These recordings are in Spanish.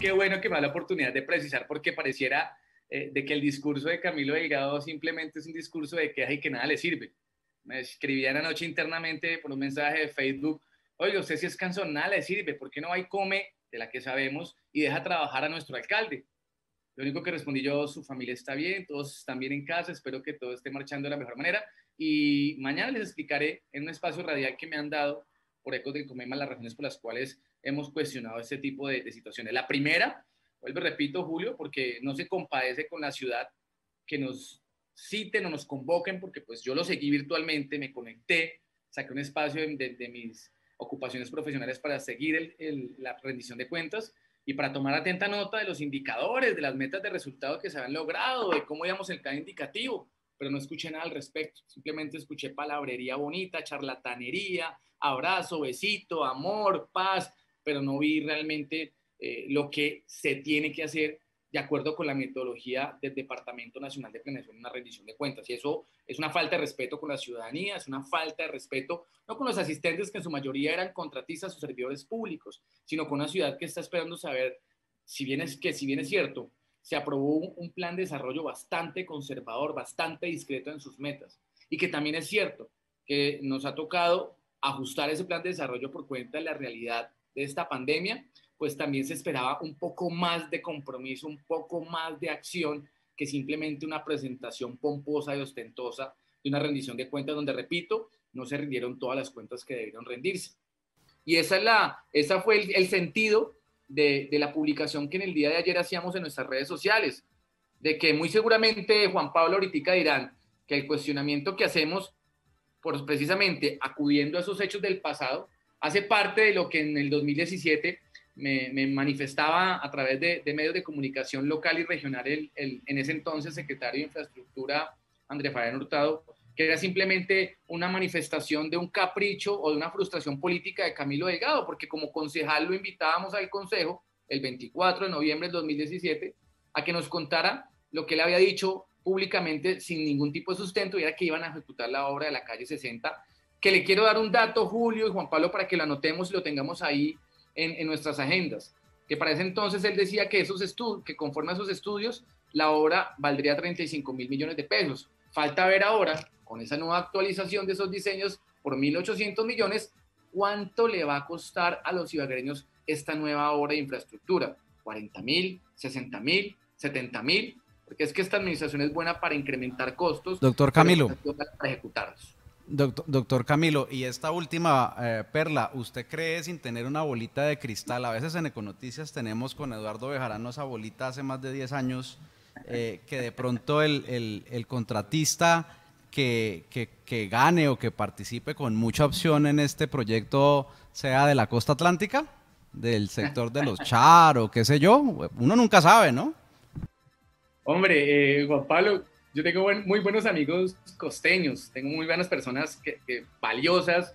qué bueno que me da la oportunidad de precisar, porque pareciera de que el discurso de Camilo Delgado simplemente es un discurso de queja y que nada le sirve. Me escribían anoche internamente por un mensaje de Facebook: oye, usted si es cansón, nada le sirve, ¿por qué no va y come de la que sabemos y deja trabajar a nuestro alcalde? Lo único que respondí yo: su familia está bien, todos están bien en casa, espero que todo esté marchando de la mejor manera, y mañana les explicaré en un espacio radial que me han dado por Ecos del Comema las razones por las cuales hemos cuestionado este tipo de situaciones. La primera, vuelvo y repito, Julio, porque no se compadece con la ciudad que nos citen o nos convoquen, porque pues yo lo seguí virtualmente, me conecté, saqué un espacio de mis ocupaciones profesionales para seguir la rendición de cuentas y para tomar atenta nota de los indicadores, de las metas de resultados que se habían logrado, de cómo íbamos el plan indicativo, pero no escuché nada al respecto. Simplemente escuché palabrería bonita, charlatanería, abrazo, besito, amor, paz, pero no vi realmente lo que se tiene que hacer de acuerdo con la metodología del Departamento Nacional de Planeación en una rendición de cuentas. Y eso es una falta de respeto con la ciudadanía, es una falta de respeto no con los asistentes, que en su mayoría eran contratistas o servidores públicos, sino con una ciudad que está esperando saber, si bien es cierto, se aprobó un plan de desarrollo bastante conservador, bastante discreto en sus metas, y que también es cierto que nos ha tocado ajustar ese plan de desarrollo por cuenta de la realidad de esta pandemia, pues también se esperaba un poco más de compromiso, un poco más de acción que simplemente una presentación pomposa y ostentosa de una rendición de cuentas donde, repito, no se rindieron todas las cuentas que debieron rendirse. Y esa fue el sentido de la publicación que en el día de ayer hacíamos en nuestras redes sociales, de que muy seguramente Juan Pablo ahorita dirán que el cuestionamiento que hacemos, por precisamente acudiendo a esos hechos del pasado, hace parte de lo que en el 2017 me manifestaba a través de medios de comunicación local y regional en ese entonces secretario de Infraestructura, Andrés Fabián Hurtado, que era simplemente una manifestación de un capricho o de una frustración política de Camilo Delgado, porque como concejal lo invitábamos al consejo el 24 de noviembre del 2017 a que nos contara lo que él había dicho públicamente sin ningún tipo de sustento, y era que iban a ejecutar la obra de la calle 60, que le quiero dar un dato, Julio y Juan Pablo, para que lo anotemos y lo tengamos ahí en nuestras agendas, que para ese entonces él decía que que conforme a esos estudios la obra valdría 35.000 millones de pesos. Falta ver ahora, con esa nueva actualización de esos diseños por 1.800 millones, cuánto le va a costar a los ibaguereños esta nueva obra de infraestructura. 40.000, 60.000, 70.000, porque es que esta administración es buena para incrementar costos, doctor Camilo, pero para ejecutarlos. Doctor Camilo, y esta última perla, ¿usted cree, sin tener una bolita de cristal? A veces en Econoticias tenemos con Eduardo Bejarano esa bolita hace más de 10 años, que de pronto el contratista que gane o que participe con mucha opción en este proyecto sea de la costa atlántica, del sector de los Char o qué sé yo, uno nunca sabe, ¿no? Hombre, Juan Pablo, yo tengo muy buenos amigos costeños, tengo muy buenas personas valiosas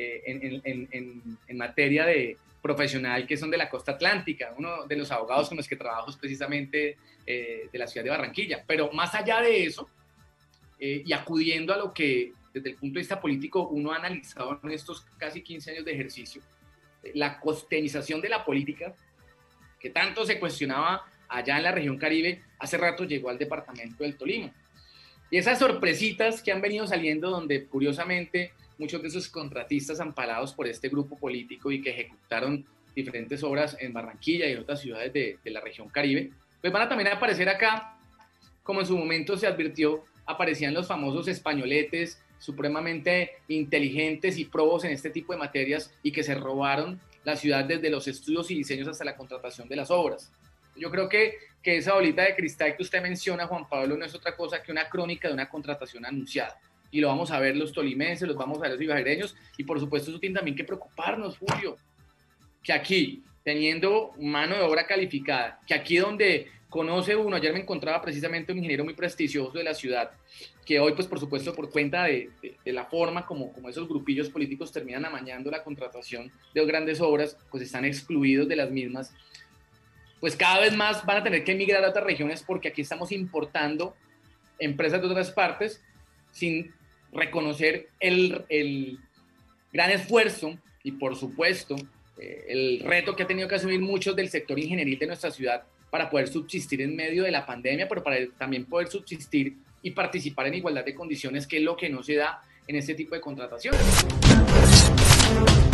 en materia de profesional que son de la costa atlántica. Uno de los abogados con los que trabajo es precisamente de la ciudad de Barranquilla. Pero más allá de eso, y acudiendo a lo que desde el punto de vista político uno ha analizado en estos casi 15 años de ejercicio, la costeñización de la política, que tanto se cuestionaba allá en la región Caribe, hace rato llegó al departamento del Tolima. Y esas sorpresitas que han venido saliendo, donde curiosamente muchos de esos contratistas amparados por este grupo político y que ejecutaron diferentes obras en Barranquilla y en otras ciudades de la región Caribe, pues van a también aparecer acá, como en su momento se advirtió, aparecían los famosos españoletes supremamente inteligentes y probos en este tipo de materias y que se robaron la ciudad desde los estudios y diseños hasta la contratación de las obras. Yo creo que esa bolita de cristal que usted menciona, Juan Pablo, no es otra cosa que una crónica de una contratación anunciada. Y lo vamos a ver los tolimenses, los vamos a ver los ibaguereños, y por supuesto eso tiene también que preocuparnos, Julio, que aquí, teniendo mano de obra calificada, que aquí donde conoce uno, ayer me encontraba precisamente un ingeniero muy prestigioso de la ciudad, que hoy, pues por supuesto, por cuenta de la forma como esos grupillos políticos terminan amañando la contratación de grandes obras, pues están excluidos de las mismas, pues cada vez más van a tener que emigrar a otras regiones porque aquí estamos importando empresas de otras partes sin reconocer el gran esfuerzo y, por supuesto, el reto que ha tenido que asumir muchos del sector ingenieril de nuestra ciudad para poder subsistir en medio de la pandemia, pero para también poder subsistir y participar en igualdad de condiciones, que es lo que no se da en este tipo de contrataciones.